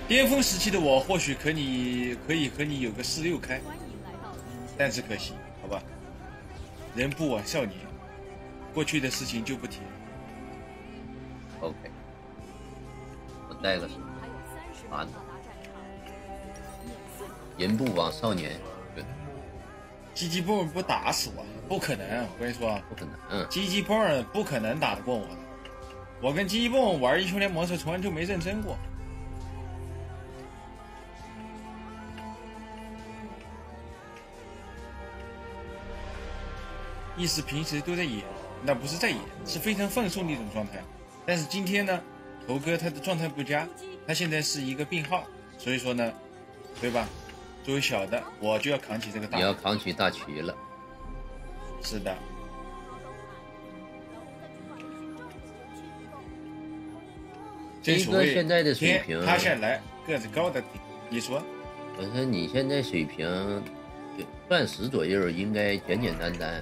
巅峰时期的我或许可以和你有个4-6开，但是可惜，好吧，人不枉少年，过去的事情就不提了。 OK， 我带个什么？啊，人不枉少年。对， 鸡鸡蹦不打死我，不可能！我跟你说， 不可能。 鸡鸡蹦不可能打得过我的。我跟鸡鸡蹦玩英雄联盟时从来就没认真过。意思平时都在演，那不是在演，是非常放松的一种状态。但是今天呢，猴哥他的状态不佳，他现在是一个病号，所以说呢，对吧？作为小的，我就要扛起这个大。 你要扛起大旗了。 是的。 一哥现在的水平， 塌下来个子高的顶。你说？ 我说你现在水平，钻石左右应该简简单单。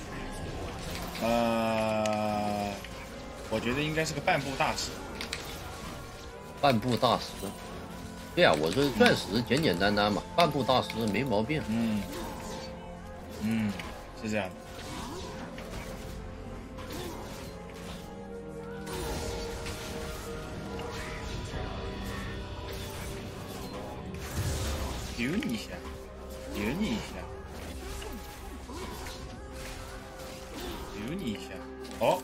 我觉得应该是个半步大师。 半步大师，对啊，我说钻石简简单单嘛，半步大师没毛病。 是这样的。丢你一下，丢你一下，丢你一下，哦。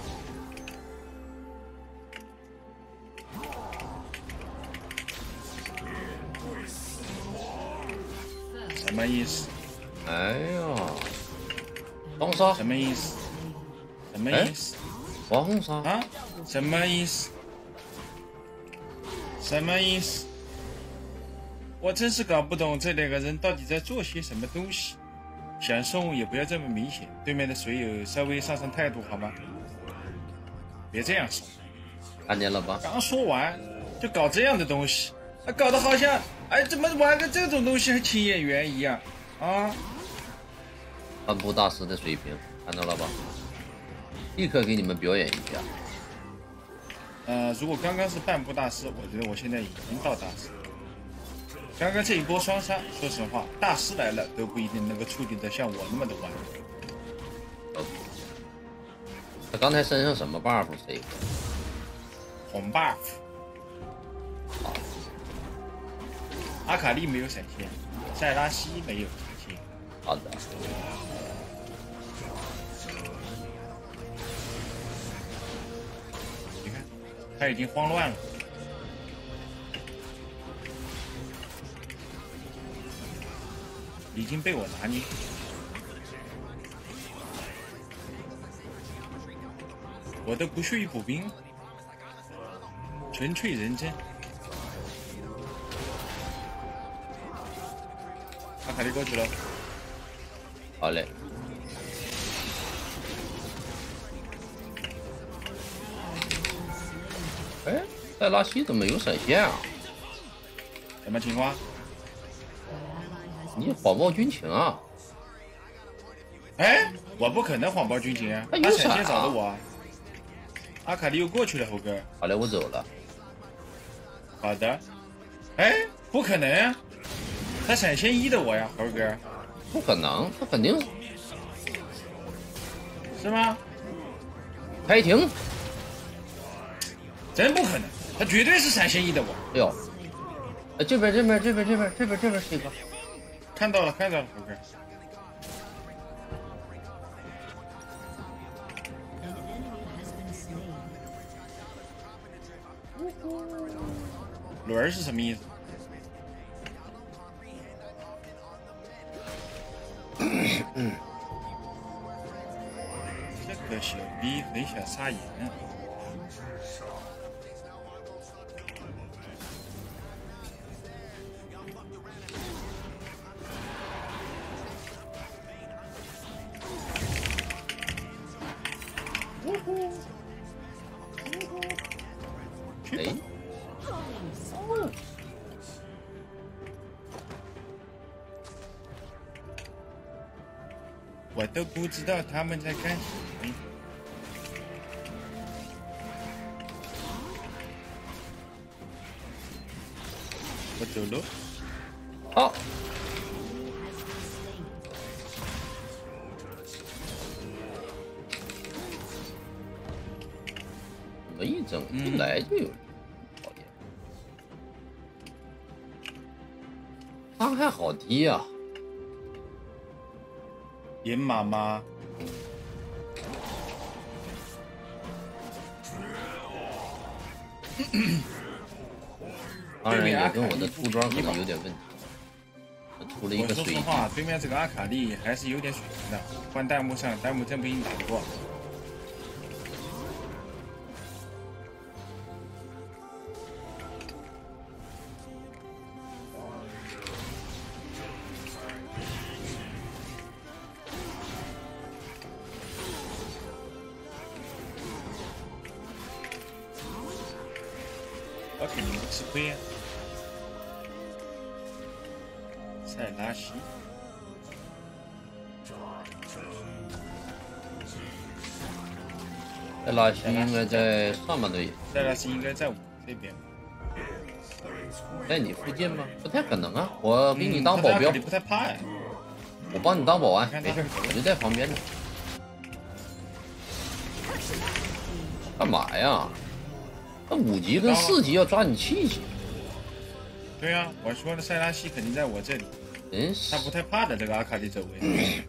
什么意思？ 哎呀，双杀什么意思？什么意思？ 双杀啊？什么意思？什么意思？我真是搞不懂这两个人到底在做些什么东西。想送也不要这么明显，对面的水友稍微上上态度好吗？别这样说。 看见了吧？ 刚说完就搞这样的东西，搞得好像怎么玩个这种东西还请演员一样啊！ 半步大师的水平看到了吧？立刻给你们表演一下。 如果刚刚是半步大师，我觉得我现在已经到大师。刚刚这一波双杀，说实话，大师来了都不一定能够处理得像我那么的完美。 他刚才身上什么 buff？ 谁？ 红 buff。阿卡丽没有闪现，塞拉西没有闪现。 好的。 你看，他已经慌乱了。已经被我拿捏。我都不屑于补兵，纯粹认真。阿卡丽过去了。 好嘞。哎，塞拉西怎么有闪现啊？ 什么情况？ 你谎报军情啊！ 哎，我不可能谎报军情啊！他闪现找的我。阿卡丽又过去了，猴哥。 好嘞，我走了。 好的。哎，不可能啊！他闪现1的我呀，猴哥。 不可能，他肯定是吗？ 开庭。 真不可能，他绝对是闪现1的我。 哎呦，这边是一个。 看到了，猴哥。轮是什么意思？这个小逼很想撒盐啊！ 哎， 我都不知道他们在干什么。 我走喽。 好，怎么一整进来就有人？讨厌，伤害好低啊！ 野马吗？ 当然也跟我的出装可能有点问题。出了一我个水晶， 说实话，对面这个阿卡丽还是有点水平的，换弹幕上，弹幕真不一定打得过。我肯定不吃亏呀、塞拉西， 塞拉西应该在上半队， 塞拉西应该在我这边。 在你附近吗？不太可能啊！我给你当保镖， 你不太怕呀？ 我帮你当保安， 看他没事，我就在旁边呢。干嘛呀？那5级跟4级要抓你气息， 对啊，我说的塞拉西肯定在我这里， 真是他不太怕的这个阿卡丽走位。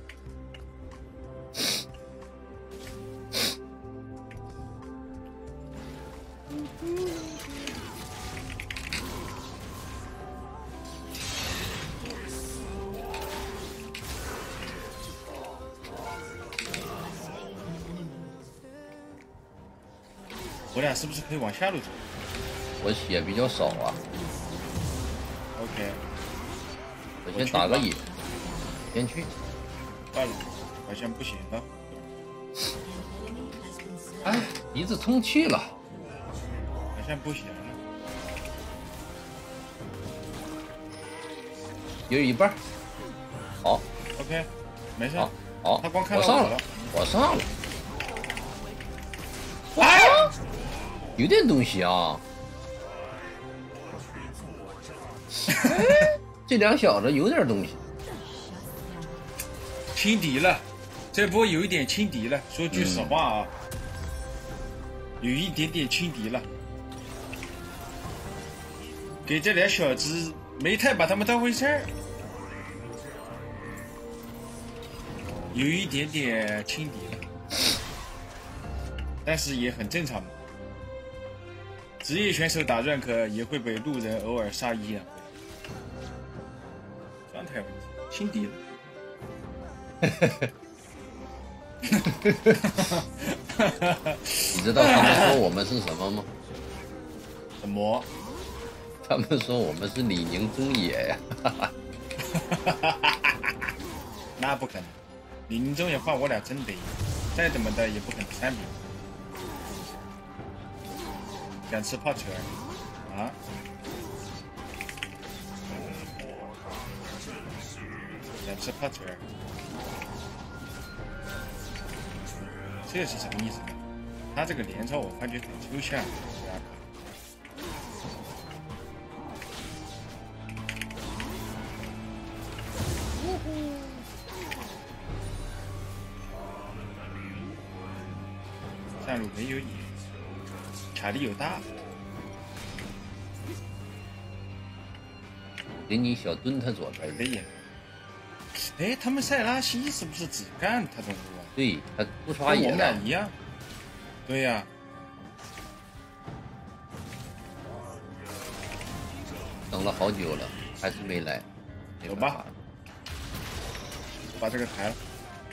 我俩是不是可以往下路走我血比较少啊。 ？OK， 我先打个野，先去。 到了，好像不行了。 哎，鼻子通气了。 好像不行了。 有一半。好， OK，没事。 好， 他光看我上了到我了。， 我上了。哇，有点东西啊。哎，这两小子有点东西。 轻敌了，这波有一点轻敌了。说句实话啊，有一点点轻敌了。给这俩小子没太把他们当回事儿，有一点点轻敌了，但是也很正常嘛。职业选手打 rank 也会被路人偶尔杀一两回，状态问题，轻敌了。 你知道他们说我们是什么吗？ 什么？ 他们说我们是李宁中野呀。 那不可能，李宁中野话我俩真得赢，再怎么的也不可能3比0。想吃泡球啊？想吃泡球？这是什么意思呢？他这个连招我发觉很抽象。上路没有野，卡利有大， 给你小蹲他左边没野。哎，他们塞拉西是不是只干他动物啊？ 对他不刷跟我野的， 们俩一样。对呀、 等了好久了，还是没来。 走吧，把这个抬了。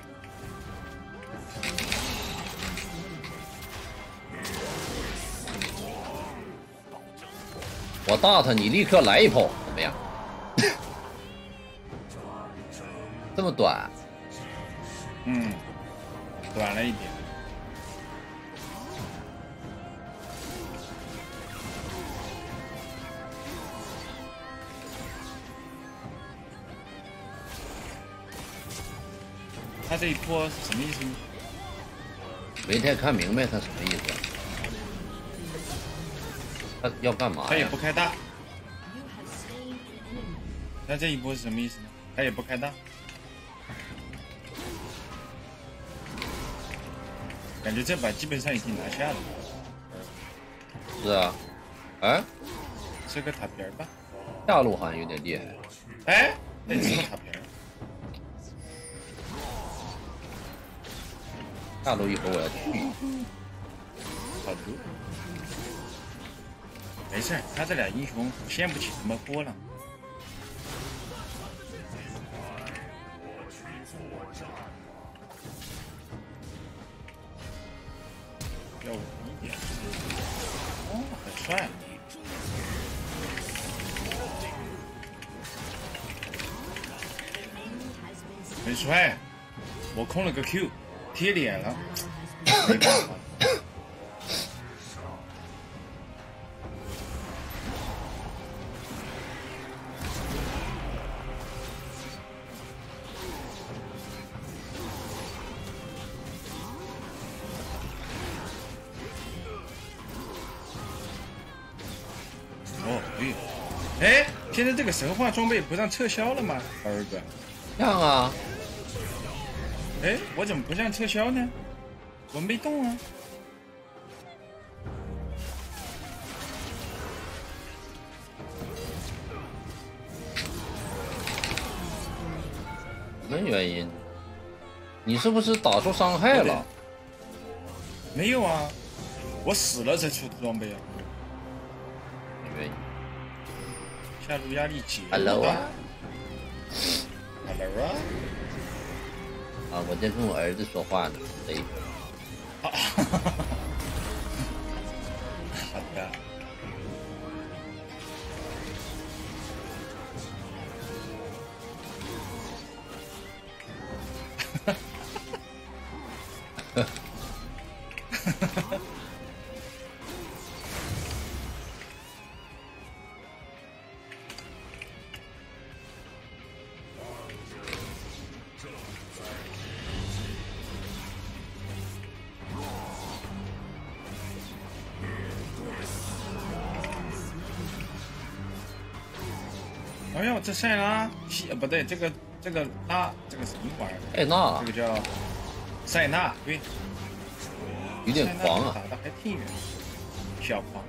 我大他，你立刻来一炮，怎么样？这么短， 嗯，短了一点。他这一波是什么意思呢？ 没太看明白他什么意思。他要干嘛呀？ 他也不开大， 那这一波是什么意思呢？他也不开大，感觉这把基本上已经拿下了。 是啊，哎， 吃个塔皮儿吧。 下路好像有点厉害。 哎，那你吃个塔皮儿。 下路一会儿我要去。 好的。没事，他这俩英雄掀不起什么波浪。要稳一点。哦，很帅。很帅，我空了个 Q， 贴脸了，没办法。哦，对，哎，现在这个神话装备不让撤销了吗，二哥？ 让啊。 哎，我怎么不让撤销呢？我没动啊。 什么原因？你是不是打出伤害了？ 没有啊，我死了才出的装备啊。 原因。 下路压力极大。 Hello 啊。 Hello 啊。 啊，我在跟我儿子说话呢，谁？ 好的。哎呦，这塞拉不对，这个拉这个什么玩意儿？ 塞纳， 这个叫塞纳，对， 有点狂啊， 打的还挺远，小狂，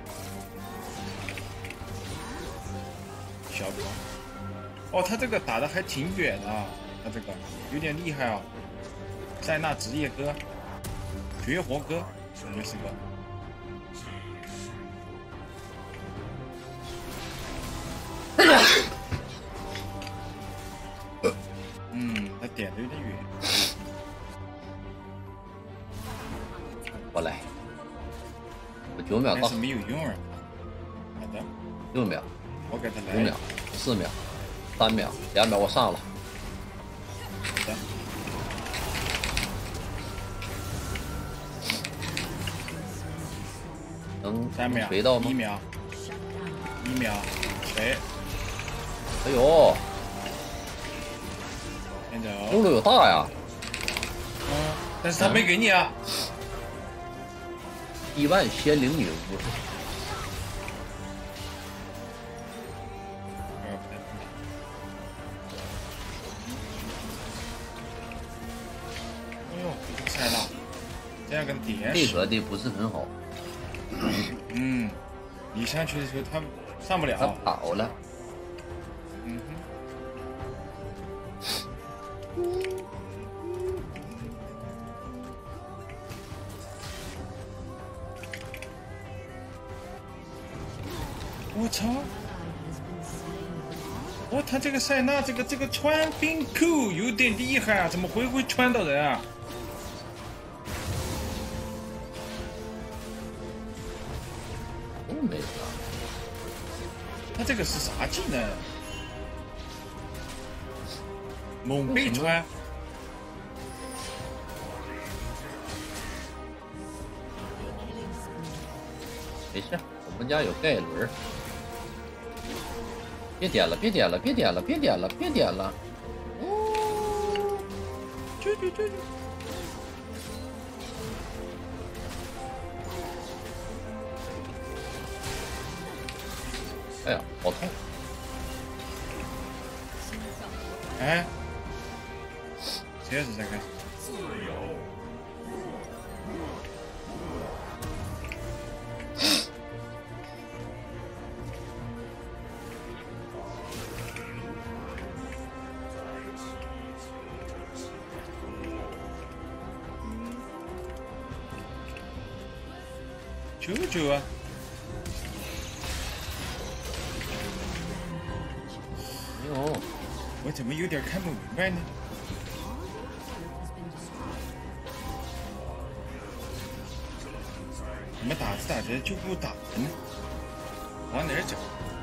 小狂。哦，他这个打的还挺远啊，他这个有点厉害啊。塞纳职业哥，绝活哥，感觉是个。他点的有点远。 我来，我9秒到。 但是没有用啊。好的。 6秒。 我给他来。 5秒、4秒、3秒、2秒，我上了。 好的。 能 3秒。 锤到吗？1 秒。锤。 哎呦！用的有大呀， 但是他没给你啊。 10000仙灵女巫。 哎呦，菜了，这样跟点配合的不是很好。 你上去的时候他上不了。 他跑了。 我操！他这个塞纳这个穿冰裤有点厉害啊，怎么会穿到人啊？ 没啥。 他这个是啥技能？猛被穿。 没事，我们家有盖伦。别点了！别点了！别点了！别点了！别点了！ 哦，去！ 哎呀，好痛！ 哎，这是在干？救救啊！ 哟， 我怎么有点看不明白呢？怎么打着打着就不打了呢？往哪儿走？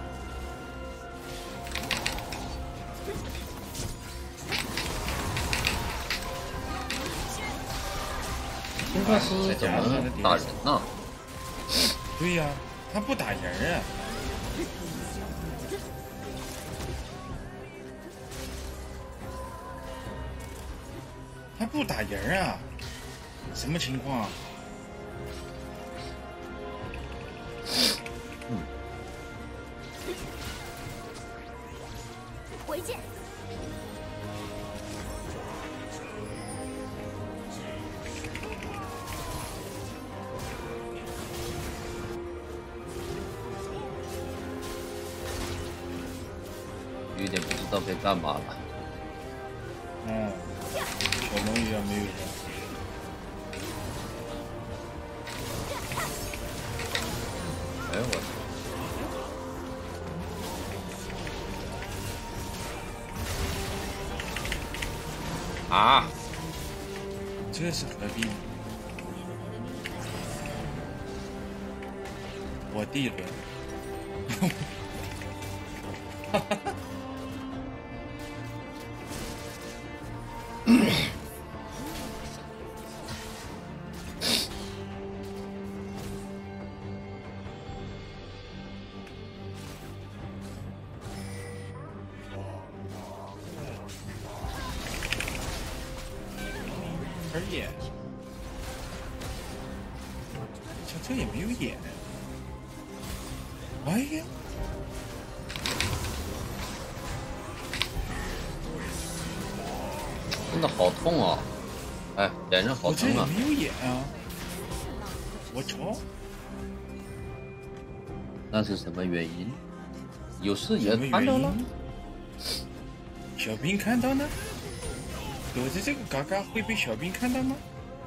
金克斯怎么打人呢？ 对呀、他不打人啊！他不打人啊！什么情况啊？ 回见。 有点不知道该干嘛了。 嗯，小龙鱼也没有人。 哎我操！啊！ 这是何必呢？我弟轮。哈哈哈。眼，像这也没有眼。哎呀， 真的好痛啊！哎，脸上好我这疼啊！ 也没有眼啊！我操！ 那是什么原因？有视野什么看到了？ 原因？小兵看到呢？躲在这个嘎嘎会被小兵看到吗？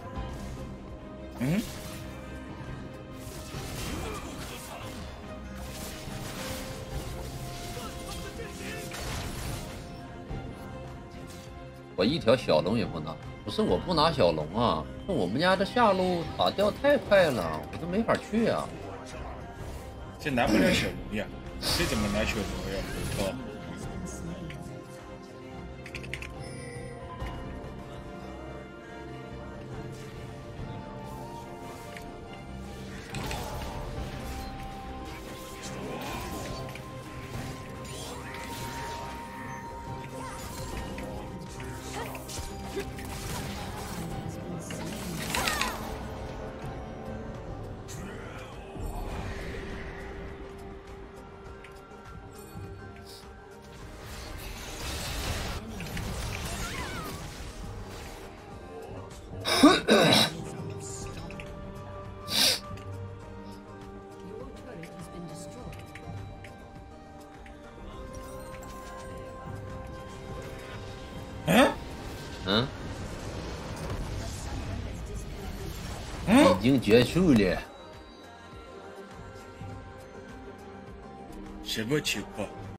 嗯？ 我一条小龙也不拿，不是我不拿小龙啊，是我们家的下路打掉太快了，我都没法去啊。 这拿不了小龙呀，这怎么拿小龙呀？哦。 已经结束了。 什么情况？